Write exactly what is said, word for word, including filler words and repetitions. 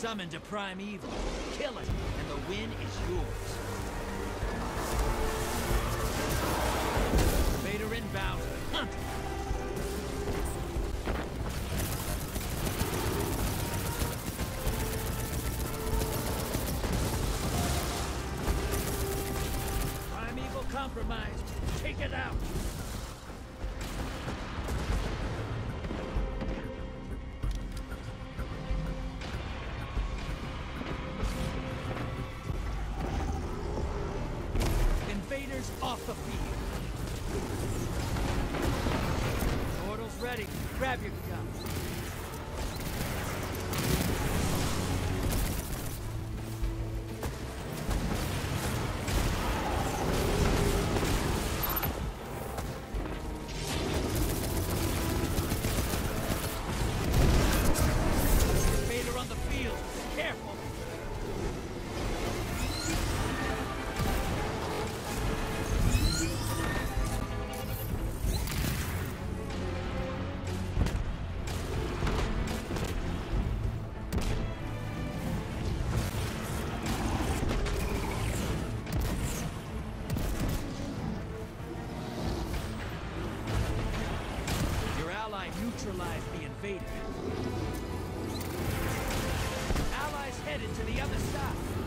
summoned a primeval. Kill it, and the win is yours. Vader inbound. Hunt! Primeval compromised. Take it out. Invaders off the field. Portal's ready. Grab your guns. Invader on the field. Careful. Neutralize the invader. Allies headed to the other side.